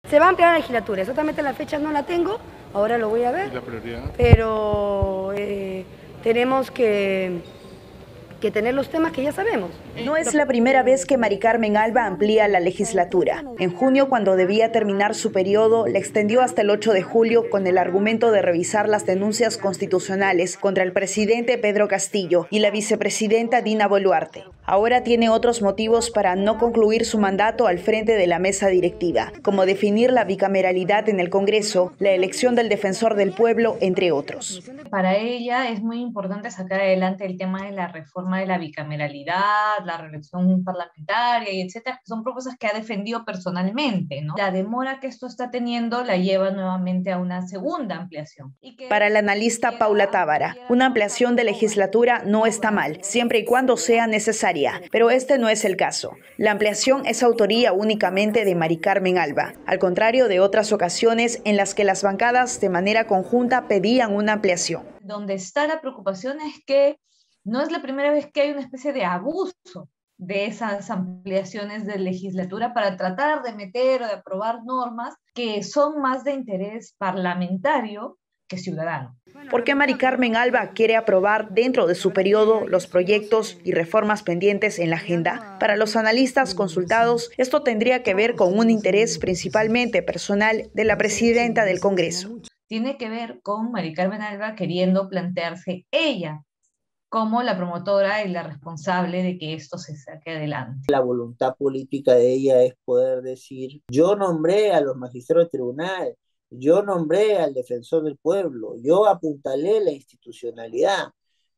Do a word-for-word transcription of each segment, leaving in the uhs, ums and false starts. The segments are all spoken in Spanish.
Se va a ampliar la legislatura, exactamente la fecha no la tengo, ahora lo voy a ver. ¿Y la prioridad? Pero eh, tenemos que, que tener los temas que ya sabemos. No es la primera vez que Mari Carmen Alba amplía la legislatura. En junio, cuando debía terminar su periodo, la extendió hasta el ocho de julio con el argumento de revisar las denuncias constitucionales contra el presidente Pedro Castillo y la vicepresidenta Dina Boluarte. Ahora tiene otros motivos para no concluir su mandato al frente de la mesa directiva, como definir la bicameralidad en el Congreso, la elección del defensor del pueblo, entre otros. Para ella es muy importante sacar adelante el tema de la reforma de la bicameralidad, la reelección parlamentaria y etcétera, que son propuestas que ha defendido personalmente, ¿no? La demora que esto está teniendo la lleva nuevamente a una segunda ampliación. Y que Para la analista Paula Távara, una ampliación de legislatura no está mal, siempre y cuando sea necesaria, pero este no es el caso. La ampliación es autoría únicamente de Mari Carmen Alba, al contrario de otras ocasiones en las que las bancadas de manera conjunta pedían una ampliación. Donde está la preocupación es que no es la primera vez que hay una especie de abuso de esas ampliaciones de legislatura para tratar de meter o de aprobar normas que son más de interés parlamentario que ciudadano. ¿Por qué Mari Carmen Alba quiere aprobar dentro de su periodo los proyectos y reformas pendientes en la agenda? Para los analistas consultados, esto tendría que ver con un interés principalmente personal de la presidenta del Congreso. Tiene que ver con Mari Carmen Alba queriendo plantearse ella como la promotora y la responsable de que esto se saque adelante. La voluntad política de ella es poder decir, yo nombré a los magistrados del tribunal, yo nombré al defensor del pueblo, yo apuntalé la institucionalidad,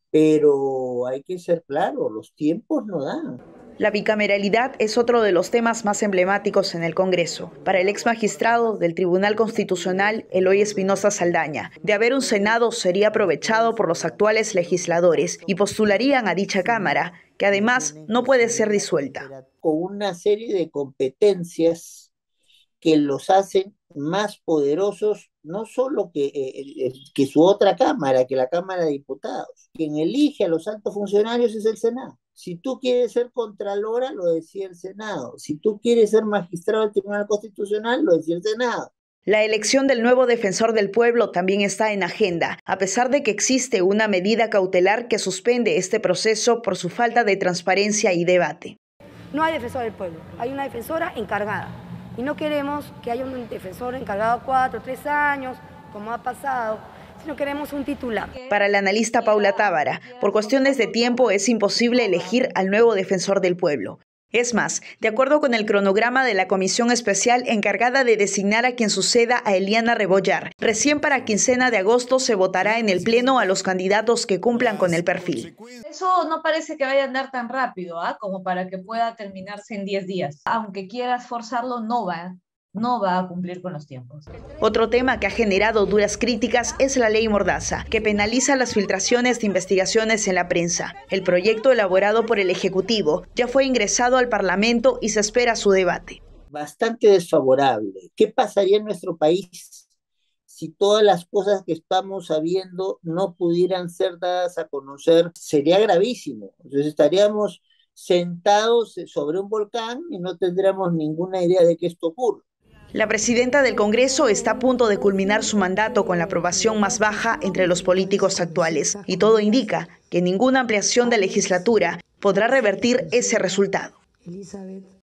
pero hay que ser claro, los tiempos no dan. La bicameralidad es otro de los temas más emblemáticos en el Congreso. Para el ex magistrado del Tribunal Constitucional, Eloy Espinosa Saldaña, de haber un Senado sería aprovechado por los actuales legisladores y postularían a dicha Cámara, que además no puede ser disuelta. Con una serie de competencias que los hacen más poderosos, no solo que, eh, que su otra Cámara, que la Cámara de Diputados. Quien elige a los altos funcionarios es el Senado. Si tú quieres ser contralora, lo decía el Senado. Si tú quieres ser magistrado del Tribunal Constitucional, lo decía el Senado. La elección del nuevo defensor del pueblo también está en agenda, a pesar de que existe una medida cautelar que suspende este proceso por su falta de transparencia y debate. No hay defensor del pueblo, hay una defensora encargada. Y no queremos que haya un defensor encargado cuatro, tres años, como ha pasado, sino queremos un titular. Para la analista Paula Távara, por cuestiones de tiempo es imposible elegir al nuevo defensor del pueblo. Es más, de acuerdo con el cronograma de la comisión especial encargada de designar a quien suceda a Eliana Rebollar, recién para quincena de agosto se votará en el Pleno a los candidatos que cumplan con el perfil. Eso no parece que vaya a andar tan rápido, ¿eh? Como para que pueda terminarse en diez días. Aunque quieras forzarlo, no va, no va a cumplir con los tiempos. Otro tema que ha generado duras críticas es la ley Mordaza, que penaliza las filtraciones de investigaciones en la prensa. El proyecto elaborado por el Ejecutivo ya fue ingresado al Parlamento y se espera su debate. Bastante desfavorable. ¿Qué pasaría en nuestro país si todas las cosas que estamos sabiendo no pudieran ser dadas a conocer? Sería gravísimo. Entonces estaríamos sentados sobre un volcán y no tendríamos ninguna idea de que esto ocurre. La presidenta del Congreso está a punto de culminar su mandato con la aprobación más baja entre los políticos actuales, y todo indica que ninguna ampliación de legislatura podrá revertir ese resultado.